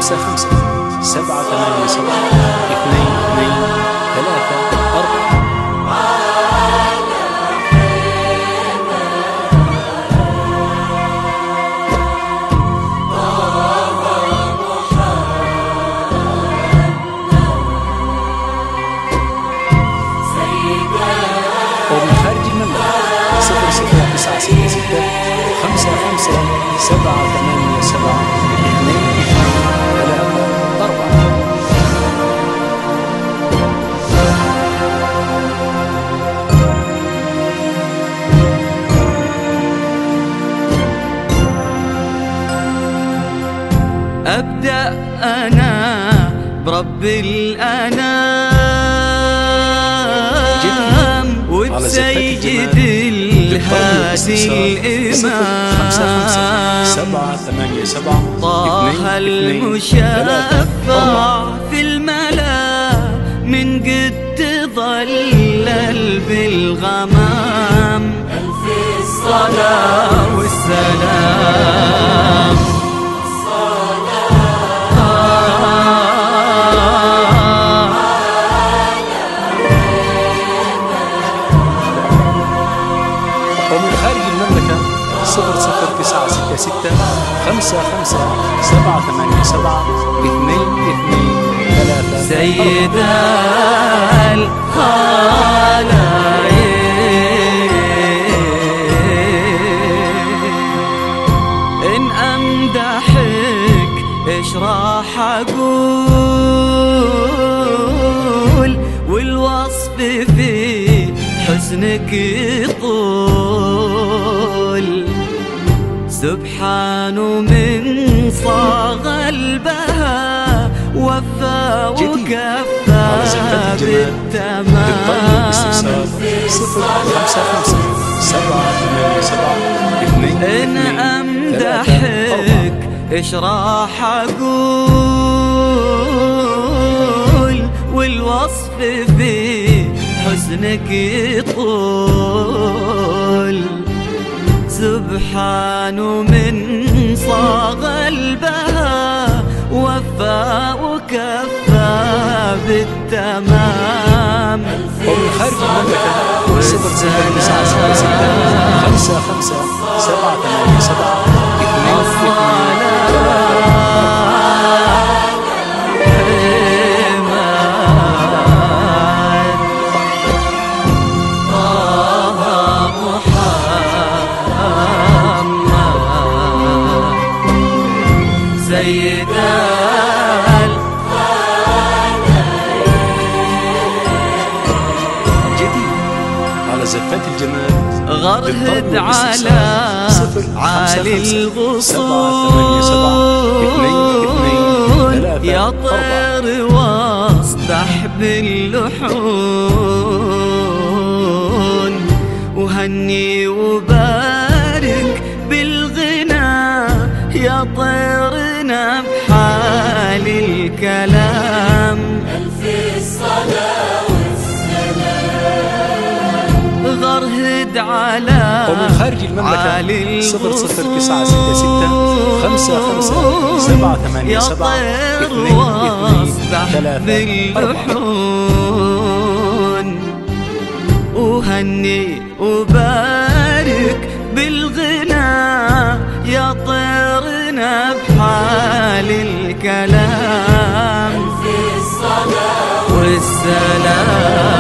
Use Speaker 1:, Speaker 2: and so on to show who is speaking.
Speaker 1: 5 5 7 8 7 2 2 3 4. ومن خارج المملكة 0 0 9 6 6 5 5 7 8 7 2 2 3 4.
Speaker 2: أبدأ أنا برب الأنام وبسيد الهادي الإمام
Speaker 1: 7 8 7
Speaker 2: طه المشفع في الملا من قد تظلل بالغمام. ألف الصلاة والسلام
Speaker 1: ومن خارج المملكة 0 0 9 6 6 5 5 7 8 7 2 2 3
Speaker 2: سيد الخلايق إن أمدحك إيش راح أقول والوصف في حسنك يطول. سبحان من صاغ البهاء وفى وكفى بالتمام.
Speaker 1: 0 5 5 7 8 7 2
Speaker 2: إن أمدحك إيش راح أقول والوصف في حسنك يطول. سبحان من صاغ البهاء وفى وكفى بالتمام.
Speaker 1: ومن خارج المملكة 0 0 9 6 6 5 5 7 8 7 2
Speaker 2: سيد
Speaker 1: جديد على زفات الجمال
Speaker 2: غرهد على عالي الغصون يا طير واصدح باللحون وهني وبارك بالغنى يا طيرنا بحال الكلام. ألف الصلاة والسلام غرهد على
Speaker 1: ومن خارج المملكة 0 0 9 6 6 5 5 7 8 7 2 2 3 4.
Speaker 2: وهني وبارك بالغنى يا طيرنا بحال الكلام. ألف الصلاة والسلام